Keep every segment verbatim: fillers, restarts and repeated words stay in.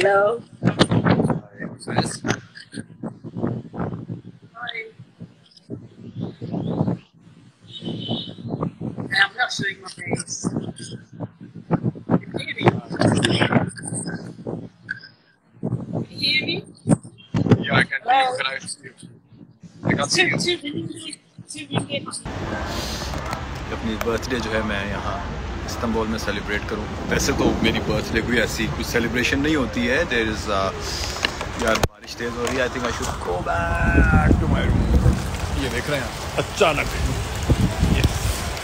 Hello. Hi, what's this? Hi. I'm not showing my face. Can you hear me? Can you hear me? Yeah, I can hear you. Hello. Can I see you? I can't see Two, you. two minutes. Two minutes. अपनी birthday जो है मैं यहाँ Istanbul में celebrate करूँ। वैसे तो मेरी बर्थडे कोई ऐसी कुछ सेलिब्रेशन नहीं होती है। देयर इज़ यार बारिश तेज़ हो रही है। I think I should go back to my room. ये देख रहे हैं अचानक yes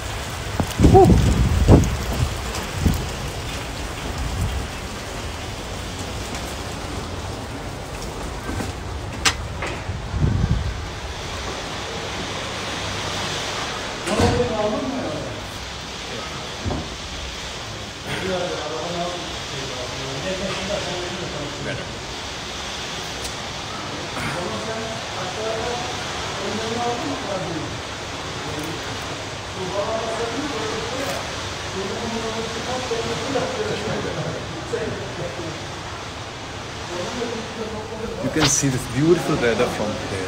You can see this beautiful weather from here.